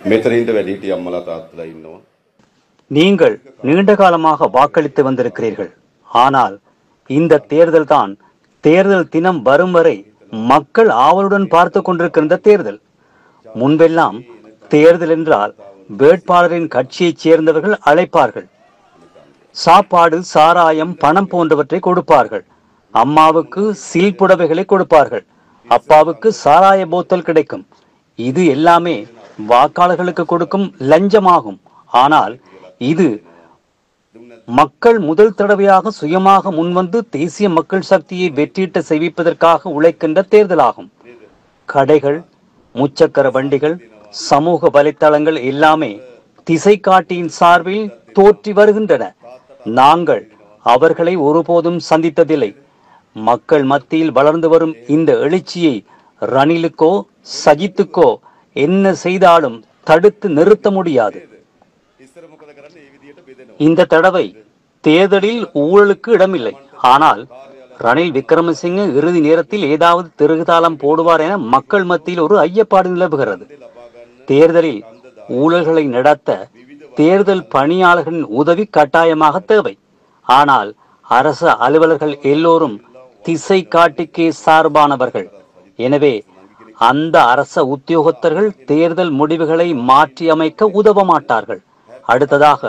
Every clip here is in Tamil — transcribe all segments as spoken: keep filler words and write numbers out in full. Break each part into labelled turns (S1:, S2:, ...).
S1: මෙතනින්ද වැඩිහිටිය අම්මලා තාත්තලා ඉන්නවා.
S2: நீங்கள் நீண்ட காலமாக வாக்களித்து வந்திருக்கிறீர்கள். ஆனால் இந்த தேர்தல் தான் தேர்தல் தினம் வரும் வரை மக்கள் ஆவலுடன் பார்த்து கொண்டிருக்கின்ற தேர்தல். முன்பெல்லாம் தேர்தல் என்றால் வேட்பாளரின் கட்சியைச் சேர்ந்தவர்கள் அழைப்பார்கள். சாப்பாடு, சாராயம், பணம் போன்றவற்றை கொடுப்பார்கள். அம்மாவுக்கு சில் புடவைகளை கொடுப்பார்கள். அப்பாவுக்கு சாராய போத்தல் கிடைக்கும். இது எல்லாமே வாக்காளர்களுக்கு கொடுக்கும் லஞ்சமாகும். ஆனால் இது மக்கள் முதல் தடவையாக சுயமாக முன்வந்து தேசிய மக்கள் சக்தியை வெற்றியிட்ட செய்விப்பதற்காக உழைக்கின்ற தேர்தலாகும். கடைகள், முச்சக்கர வண்டிகள், சமூக வலைத்தளங்கள் எல்லாமே திசை காட்டியின் சார்பில் தோற்றி வருகின்றன. நாங்கள் அவர்களை ஒருபோதும் சந்தித்ததில்லை. மக்கள் மத்தியில் வளர்ந்து வரும் இந்த எழுச்சியை ரணிலுக்கோ சஜித்துக்கோ என்ன செய்தாலும் தடுத்து நிறுத்த முடியாது. இந்த தடவை தேர்தலில் ஊழலுக்கு இடமில்லை. ஆனால் ரணில் விக்ரமசிங்க இறுதி நேரத்தில் ஏதாவது திருகுதாளம் போடுவார் என மக்கள் மத்தியில் ஒரு ஐயப்பாடு நிலவுகிறது. தேர்தலில் ஊழல்களை நடத்த தேர்தல் பணியாளர்களின் உதவி கட்டாயமாக தேவை. ஆனால் அரச அலுவலர்கள் எல்லோரும் திசை காட்டிக்கே சார்பானவர்கள். எனவே அந்த அரச உத்தியோகத்தர்கள் தேர்தல் முடிவுகளை மாற்றி அமைக்க உதவ மாட்டார்கள். அடுத்ததாக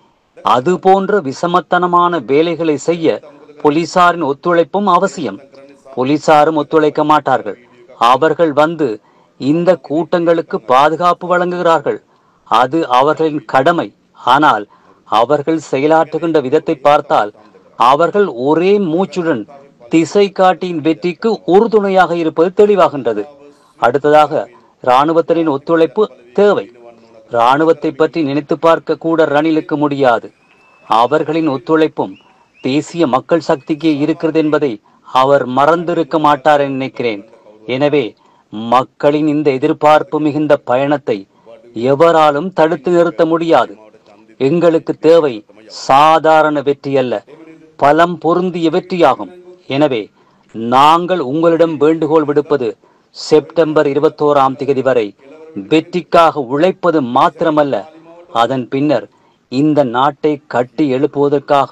S2: அது போன்ற விசமத்தனமான வேலைகளை செய்ய போலீசாரின் ஒத்துழைப்பும் அவசியம். போலீசாரும் ஒத்துழைக்க மாட்டார்கள். அவர்கள் வந்து இந்த கூட்டங்களுக்கு பாதுகாப்பு வழங்குகிறார்கள். அது அவர்களின் கடமை. ஆனால் அவர்கள் செயலாற்றுகின்ற விதத்தை பார்த்தால் அவர்கள் ஒரே மூச்சுடன் திசை காட்டியின் வெற்றிக்கு உறுதுணையாக இருப்பது தெளிவாகின்றது. அடுத்ததாக இராணுவத்தினரின் ஒத்துழைப்பு தேவை. இராணுவத்தை பற்றி நினைத்து பார்க்க கூட ரணிலுக்கு முடியாது. அவர்களின் ஒத்துழைப்பும் தேசிய மக்கள் சக்திக்கு இருக்கிறது என்பதை அவர் மறந்திருக்க மாட்டார் என நினைக்கிறேன். எனவே மக்களின் இந்த எதிர்பார்ப்பு மிகுந்த பயணத்தை எவராலும் தடுத்து நிறுத்த முடியாது. எங்களுக்கு தேவை சாதாரண வெற்றி அல்ல, பலம் பொருந்திய வெற்றியாகும். எனவே நாங்கள் உங்களிடம் வேண்டுகோள் விடுப்பது செப்டம்பர் இருபத்தோராம் தேதி வரை வெற்றிக்காக உழைப்பது மாத்திரமல்ல, அதன் பின்னர் இந்த நாட்டை கட்டி எழுப்புவதற்காக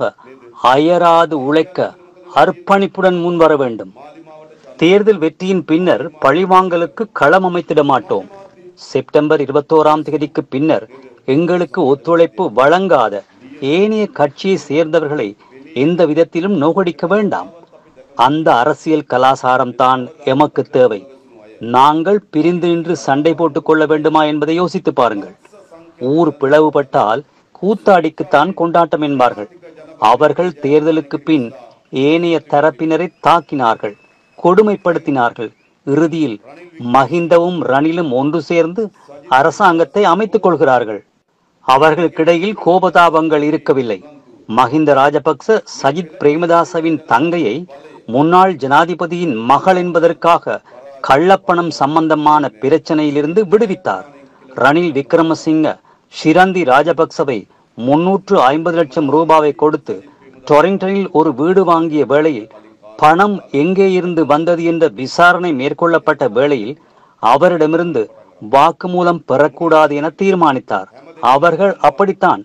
S2: அயராது உழைக்க அர்ப்பணிப்புடன் முன்வர வேண்டும். தேர்தல் வெற்றியின் பின்னர் பழிவாங்கலுக்கு களம் அமைத்திட மாட்டோம். செப்டம்பர் இருபத்தோராம் தேதிக்கு பின்னர் எங்களுக்கு ஒத்துழைப்பு வழங்காத ஏனைய கட்சியை சேர்ந்தவர்களை எந்த விதத்திலும் நோகடிக்க வேண்டாம். அந்த அரசியல் கலாசாரம் தான் எமக்கு தேவை. நாங்கள் பிரிந்து நின்று சண்டை போட்டுக் கொள்ள வேண்டுமா என்பதை யோசித்து பாருங்கள். ஊர் பிளவுபட்டால் கூத்தாடிக்குத்தான் கொண்டாட்டம் என்பார்கள். அவர்கள் தேர்தலுக்கு பின் ஏனைய தரப்பினரை தாக்கினார்கள், கொடுமைப்படுத்தினார்கள். இறுதியில் மஹிந்தவும் ரணிலும் ஒன்று சேர்ந்து அரசாங்கத்தை அமைத்துக் கொள்கிறார்கள். அவர்களுக்கிடையில் கோபதாபங்கள் இருக்கவில்லை. மஹிந்த ராஜபக்ச சஜித் பிரேமதாசவின் தங்கையை முன்னாள் ஜனாதிபதியின் மகள் என்பதற்காக கள்ளப்பணம் சம்பந்தமான பிரச்சனையிலிருந்து விடுவித்தார். ரணில் விக்ரமசிங்க ஷிரந்தி ராஜபக்சவை முன்னூற்று ஐம்பது லட்சம் ரூபாவை கொடுத்து டொரிங்டனில் ஒரு வீடு வாங்கிய வேளையில் பணம் எங்கே இருந்து வந்தது என்ற விசாரணை மேற்கொள்ளப்பட்ட வேளையில் அவரிடமிருந்து வாக்குமூலம் பெறக்கூடாது என தீர்மானித்தார். அவர்கள் அப்படித்தான்.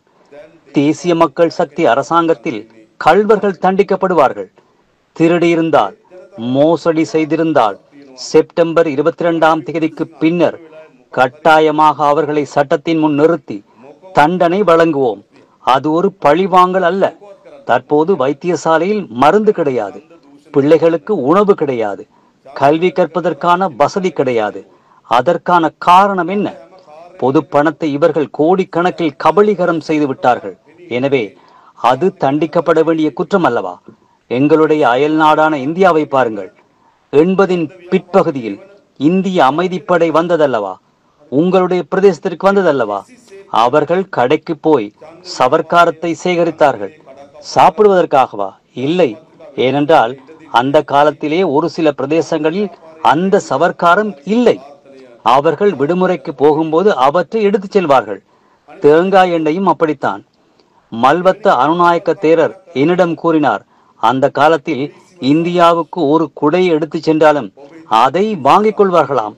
S2: தேசிய மக்கள் சக்தி அரசாங்கத்தில் கள்வர்கள் தண்டிக்கப்படுவார்கள். திருடியிருந்தால், மோசடி செய்திருந்தால் செப்டம்பர் இருபத்தி இரண்டாம் தேதிக்கு பின்னர் கட்டாயமாக அவர்களை சட்டத்தின் முன் நிறுத்தி தண்டனை வழங்குவோம். அது ஒரு பழிவாங்கல் அல்ல. தற்போது வைத்தியசாலையில் மருந்து கிடையாது, பிள்ளைகளுக்கு உணவு கிடையாது, கல்வி கற்பதற்கான வசதி கிடையாது. அதற்கான காரணம் என்ன? பொது பணத்தை இவர்கள் கோடிக்கணக்கில் கபளீகரம் செய்து விட்டார்கள். எனவே அது தண்டிக்கப்பட வேண்டிய குற்றம் அல்லவா? எங்களுடைய அயல் நாடான இந்தியாவை பாருங்கள். எண்பதின் பிற்பகுதியில் இந்திய அமைதிப்படை வந்ததல்லவா? உங்களுடைய பிரதேசத்திற்கு வந்ததல்லவா? அவர்கள் கடைக்கு போய் சவர்க்காரத்தை சேகரித்தார்கள். சாப்பிடுவதற்காகவா? இல்லை. ஏனென்றால் அந்த காலத்திலே ஒரு சில பிரதேசங்களில் அந்த சவர்க்காரம் இல்லை. அவர்கள் விடுமுறைக்கு போகும்போது அவற்றை எடுத்துச் செல்வார்கள். தேங்காய் எண்ணெயும் அப்படித்தான். மல்வத்த அனுநாயக்க தேரர் என்னிடம் கூறினார், அந்த காலத்தில் இந்தியாவுக்கு ஒரு குடை எடுத்து சென்றாலும் அதை வாங்கிக் கொள்வார்களாம்.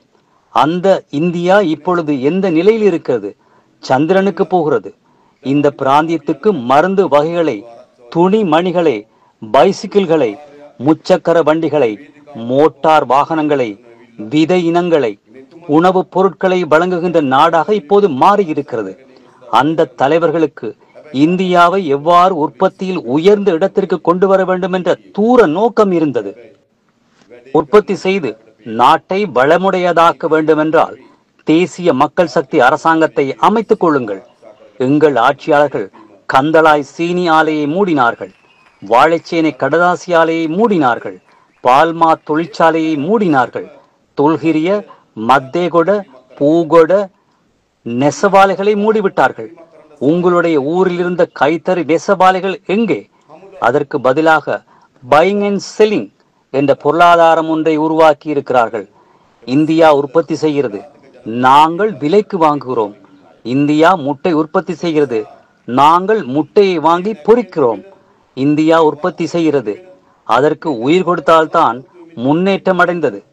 S2: அந்த இந்தியா இப்பொழுது எந்த நிலையில் இருக்கிறது? சந்திரனுக்கு போகிறது. இந்த பிராந்தியத்துக்கு மருந்து வகைகளை, துணி மணிகளை, பைசிக்கிள்களை, முச்சக்கர வண்டிகளை, மோட்டார் வாகனங்களை, விதை இனங்களை, உணவுப் பொருட்களை வழங்குகின்ற நாடாக இப்போது மாறியிருக்கிறது. அந்த தலைவர்களுக்கு இந்தியாவை எவ்வாறு உற்பத்தியில் உயர்ந்த இடத்திற்கு கொண்டு வர வேண்டும் என்ற தூர நோக்கம் இருந்தது. உற்பத்தி செய்து நாட்டை வளமுடையதாக்க வேண்டுமென்றால் தேசிய மக்கள் சக்தி அரசாங்கத்தை அமைத்துக் கொள்ளுங்கள். எங்கள் ஆட்சியாளர்கள் கந்தளாய் சீனி ஆலையை மூடினார்கள், வாழைச்சேனை கடதாசி ஆலையை மூடினார்கள், பால்மா தொழிற்சாலையை மூடினார்கள், தொல்கிரிய, மத்தேகொட, பூகொட நெசவாலைகளை மூடிவிட்டார்கள். உங்களுடைய ஊரில் இருந்த கைத்தறி நெசவாலைகள் எங்கே? அதற்கு பதிலாக பையிங் அண்ட் செல்லிங் என்ற பொருளாதாரம் ஒன்றை உருவாக்கி இருக்கிறார்கள். இந்தியா உற்பத்தி செய்கிறது, நாங்கள் விலைக்கு வாங்குகிறோம். இந்தியா முட்டை உற்பத்தி செய்கிறது, நாங்கள் முட்டையை வாங்கி பொரிக்கிறோம். இந்தியா உற்பத்தி செய்கிறது, அதற்கு உயிர் கொடுத்தால்தான் முன்னேற்றம் அடைந்தது.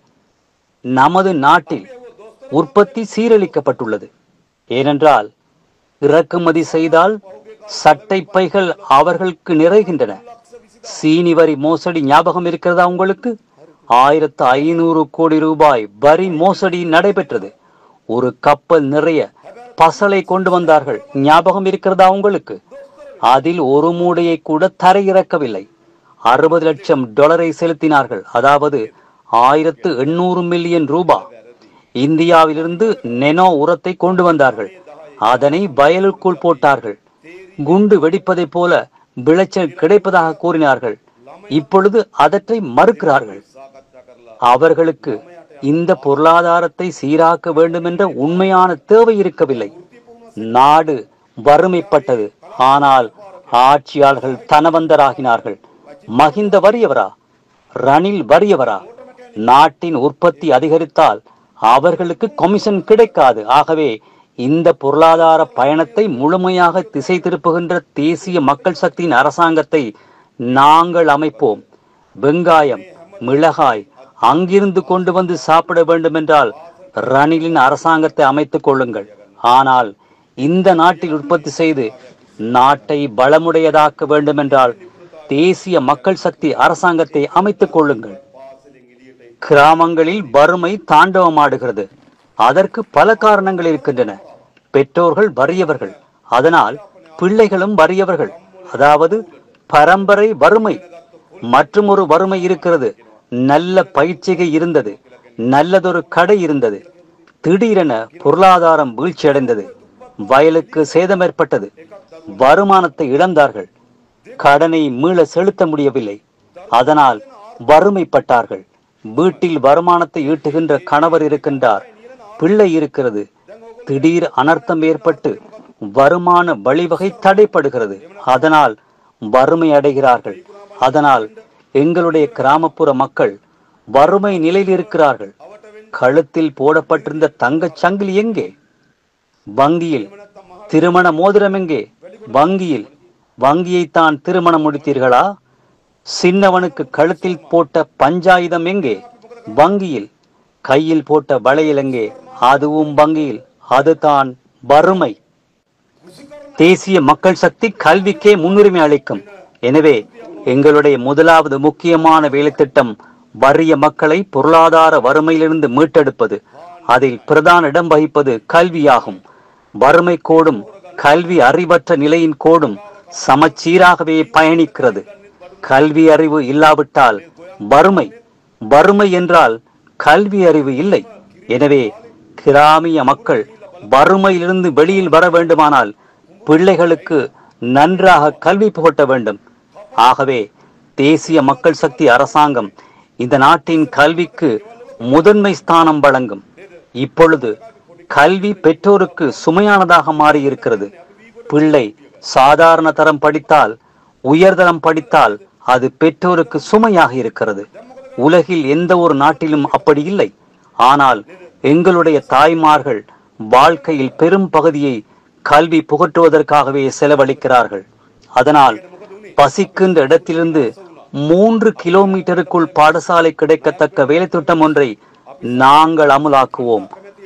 S2: நமது நாட்டில் உற்பத்தி சீரழிக்கப்பட்டுள்ளது. ஏனென்றால் இறக்குமதி செய்தால் சட்டை பைகள் அவர்களுக்கு நிறைகின்றன. சீனி வரி மோசடி ஞாபகம் இருக்கிறதா உங்களுக்கு? ஆயிரத்து ஐநூறு கோடி ரூபாய் வரி மோசடி நடைபெற்றது. ஒரு கப்பல் நிறைய பசலை கொண்டு வந்தார்கள், ஞாபகம் இருக்கிறதா உங்களுக்கு? அதில் ஒரு மூடையை கூட தரையிறக்கவில்லை. அறுபது லட்சம் டாலரை செலுத்தினார்கள், அதாவது ஆயிரத்து எண்ணூறு மில்லியன் ரூபாய். இந்தியாவிலிருந்து நெனோ உரத்தை கொண்டு வந்தார்கள், அதனை வயலுக்குள் போட்டார்கள். குண்டு வெடிப்பதை போல விளைச்சல் கிடைப்பதாக கூறினார்கள். இப்பொழுது அதற்றை மறுக்கிறார்கள். அவர்களுக்கு இந்த பொருளாதாரத்தை சீராக்க வேண்டும் என்ற உண்மையான தேவை இருக்கவில்லை. நாடு வறுமைப்பட்டது, ஆனால் ஆட்சியாளர்கள் தனவந்தராகினார்கள். மஹிந்த வறியவரா? ரணில் வறியவரா? நாட்டின் உற்பத்தி அதிகரித்தால் அவர்களுக்கு கமிஷன் கிடைக்காது. ஆகவே இந்த பொருளாதார பயணத்தை முழுமையாக திசை திருப்புகின்ற தேசிய மக்கள் சக்தியின் அரசாங்கத்தை நாங்கள் அமைப்போம். வெங்காயம், மிளகாய் அங்கிருந்து கொண்டு வந்து சாப்பிட வேண்டும் என்றால் ரணிலின் அரசாங்கத்தை அமைத்துக் கொள்ளுங்கள். ஆனால் இந்த நாட்டில் உற்பத்தி செய்து நாட்டை பலமுடையதாக்க வேண்டும் என்றால் தேசிய மக்கள் சக்தி அரசாங்கத்தை அமைத்துக் கொள்ளுங்கள். கிராமங்களில் வறுமை தாண்டவமாடுகிறது. அதற்கு பல காரணங்கள் இருக்கின்றன. பெற்றோர்கள் வறியவர்கள், அதனால் பிள்ளைகளும் வறியவர்கள், அதாவது பரம்பரை வறுமை. மற்றும் ஒரு வறுமை இருக்கிறது. நல்ல பயிற்சிகை இருந்தது, நல்லதொரு கடை இருந்தது, திடீரென பொருளாதாரம் வீழ்ச்சி அடைந்தது, வயலுக்கு சேதம் ஏற்பட்டது, வருமானத்தை இழந்தார்கள், கடனை மீள செலுத்த முடியவில்லை, அதனால் வறுமைப்பட்டார்கள். வீட்டில் வருமானத்தை ஈட்டுகின்ற கணவர் இருக்கின்றார், பிள்ளை இருக்கிறது, திடீர் அனர்த்தம் ஏற்பட்டு வருமான வழிவகை தடைப்படுகிறது, அதனால் வறுமை அடைகிறார்கள். அதனால் எங்களுடைய கிராமப்புற மக்கள் வறுமை நிலையில் இருக்கிறார்கள். கழுத்தில் போடப்பட்டிருந்த தங்கச் சங்கிலி எங்கே? வங்கியில். திருமண மோதிரம் எங்கே? வங்கியில். வங்கியைத்தான் திருமணம் முடித்தீர்களா? சின்னவனுக்கு கழுத்தில் போட்ட பஞ்சாயுதம் எங்கே? வங்கியில். கையில் போட்ட வளையல் எங்கே? அதுவும் வங்கியில். அதுதான் வறுமை. தேசிய மக்கள் சக்தி கல்விக்கே முன்னுரிமை அளிக்கும். எனவே எங்களுடைய முதலாவது முக்கியமான வேலை திட்டம் வறிய மக்களை பொருளாதார வறுமையிலிருந்து மீட்டெடுப்பது. அதில் பிரதான இடம் வகிப்பது கல்வியாகும். வறுமை கோடும் கல்வி அறிவற்ற நிலையின் கோடும் சமச்சீராகவே பயணிக்கிறது. கல்வி அறிவு இல்லாவிட்டால் வறுமை, வறுமை என்றால் கல்வி அறிவு இல்லை. எனவே கிராமிய மக்கள் வறுமையிலிருந்து வெளியில் வர வேண்டுமானால் பிள்ளைகளுக்கு நன்றாக கல்வி புகட்ட வேண்டும். ஆகவே தேசிய மக்கள் சக்தி அரசாங்கம் இந்த நாட்டின் கல்விக்கு முதன்மை ஸ்தானம் வழங்கும். இப்பொழுது கல்வி பெற்றோருக்கு சுமையானதாக மாறியிருக்கிறது. பிள்ளை சாதாரண தரம் படித்தால், உயர்தரம் படித்தால் அது பெற்றோருக்கு சுமையாக இருக்கிறது. உலகில் எந்த ஒரு நாட்டிலும் அப்படி இல்லை. ஆனால் எங்களுடைய தாய்மார்கள் வாழ்க்கையில் பெரும் பகுதியை கல்வி புகட்டுவதற்காகவே செலவழிக்கிறார்கள். அதனால் பசிக்கின்ற இடத்திலிருந்து மூன்று கிலோமீட்டருக்குள் பாடசாலை கிடைக்கத்தக்க வேலை திட்டம் ஒன்றை நாங்கள் அமுலாக்குவோம்.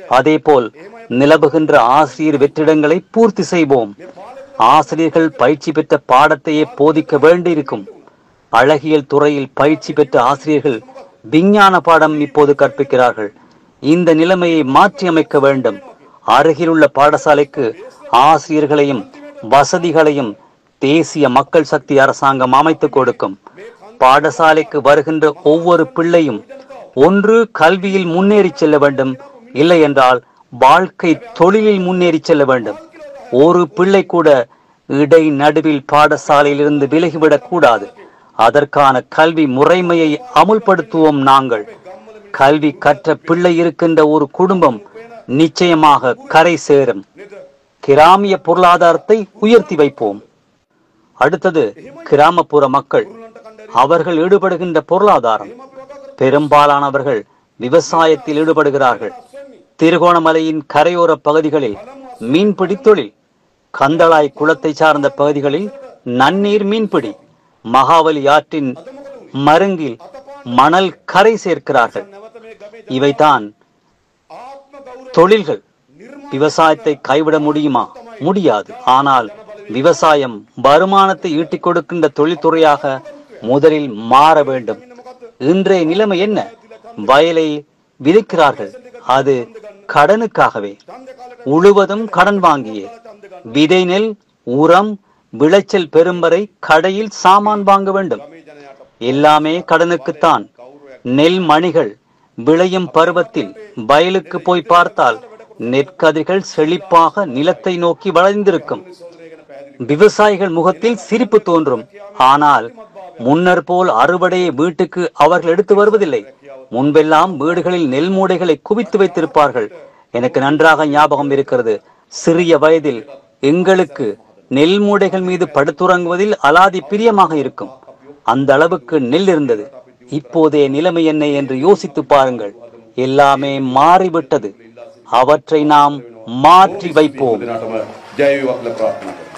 S2: அதேபோல் நிலவுகின்ற ஆசிரியர் வெற்றிடங்களை பூர்த்தி செய்வோம். ஆசிரியர்கள் பயிற்சி பெற்ற பாடத்தையே போதிக்க வேண்டியிருக்கும். அழகியல் துறையில் பயிற்சி பெற்ற ஆசிரியர்கள் விஞ்ஞான பாடம் இப்போது கற்பிக்கிறார்கள். இந்த நிலைமையை மாற்றி அமைக்க வேண்டும். அருகிலுள்ள பாடசாலைக்கு ஆசிரியர்களையும் வசதிகளையும் தேசிய மக்கள் சக்தி அரசாங்கம் அமைத்துக் கொடுக்கும். பாடசாலைக்கு வருகின்ற ஒவ்வொரு பிள்ளையும் ஒன்று கல்வியில் முன்னேறி செல்ல வேண்டும், இல்லை என்றால் வாழ்க்கை தொழிலில் முன்னேறி செல்ல வேண்டும். ஒரு பிள்ளை கூட இடை நடுவில் பாடசாலையில் இருந்து விலகிவிடக் கூடாது. அதற்கான கல்வி முறைமையை அமுல்படுத்துவோம். நாங்கள் கல்வி கற்ற பிள்ளை இருக்கின்ற ஒரு குடும்பம் நிச்சயமாக கரை சேரும். கிராமிய பொருளாதாரத்தை உயர்த்தி வைப்போம். அடுத்தது கிராமப்புற மக்கள். அவர்கள் ஈடுபடுகின்ற பொருளாதாரம். பெரும்பாலானவர்கள் விவசாயத்தில் ஈடுபடுகிறார்கள். திருகோணமலையின் கரையோர பகுதிகளில் மீன்பிடி தொழில், கந்தளாய் குளத்தை சார்ந்த பகுதிகளில் நன்னீர் மீன்பிடி, மகாவலி ஆற்றின் மருங்கில் மணல் கரை சேர்க்கிறார்கள். இவைதான் தொழில்கள். விவசாயத்தை கைவிட முடியுமா? முடியாது. ஆனால் விவசாயம் வருமானத்தை ஈட்டிக் கொடுக்கின்ற தொழில்துறையாக முதலில் மாற வேண்டும். இன்றைய நிலைமை என்ன? வயலை விதைக்கிறார்கள், அது கடனுக்காகவே. உழுவதும் கடன் வாங்கியே. விதை நெல், உரம், விளைச்சல் பெறும் வரை கடையில் சாமான் வாங்க வேண்டும். எல்லாமே கடனுக்குத்தான். நெல் மணிகள் விளையும் பருவத்தில் வயலுக்கு போய் பார்த்தால் நெற்கதிர்கள் செழிப்பாக நிலத்தை நோக்கி வளைந்திருக்கும். விவசாயிகள் முகத்தில் சிரிப்பு தோன்றும். ஆனால் முன்னர் போல் அறுவடையை வீட்டுக்கு அவர்கள் எடுத்து வருவதில்லை. முன்பெல்லாம் வீடுகளில் நெல் மூடைகளை குவித்து வைத்திருப்பார்கள். எனக்கு நன்றாக ஞாபகம் இருக்கிறது. சிறிய வயதில் எங்களுக்கு நெல் மூடைகள் மீது படுத்துறங்குவதில் அலாதி பிரியமாக இருக்கும். அந்த அளவுக்கு நெல் இருந்தது. இப்போதைய நிலைமை என்ன என்று யோசித்து பாருங்கள். எல்லாமே மாறிவிட்டது. அவற்றை நாம் மாற்றி வைப்போம்.
S1: ජය වේවා කියලා ප්‍රාර්ථනා කරනවා.